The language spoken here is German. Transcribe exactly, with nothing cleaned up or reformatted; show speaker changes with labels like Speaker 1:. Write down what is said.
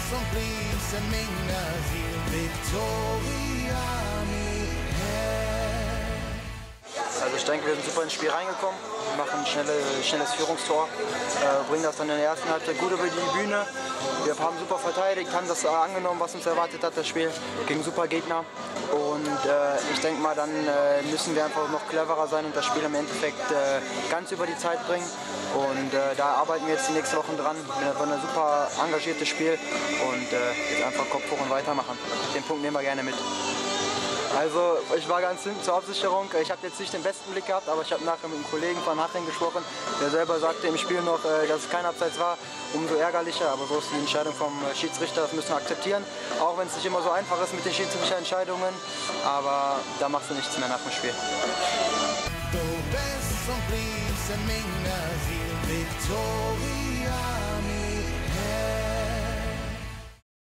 Speaker 1: som minnes i Victoria
Speaker 2: Also ich denke, wir sind super ins Spiel reingekommen, machen ein schnelle, schnelles Führungstor, äh, bringen das dann in der ersten Halbzeit gut über die Bühne. Wir haben super verteidigt, haben das angenommen, was uns erwartet hat, das Spiel gegen super Gegner. Und äh, ich denke mal, dann äh, müssen wir einfach noch cleverer sein und das Spiel im Endeffekt äh, ganz über die Zeit bringen. Und äh, da arbeiten wir jetzt die nächsten Wochen dran. Wir haben ein super engagiertes Spiel und äh, jetzt einfach Kopf hoch und weitermachen. Den Punkt nehmen wir gerne mit. Also ich war ganz hinten zur Absicherung. Ich habe jetzt nicht den besten Blick gehabt, aber ich habe nachher mit einem Kollegen von Haching gesprochen, der selber sagte im Spiel noch, dass es kein Abseits war. Umso ärgerlicher, aber so ist die Entscheidung vom Schiedsrichter, das müssen wir akzeptieren. Auch wenn es nicht immer so einfach ist mit den Schiedsrichterentscheidungen, aber da machst du nichts mehr nach dem Spiel.
Speaker 1: Du bist und bliebst in Victoria.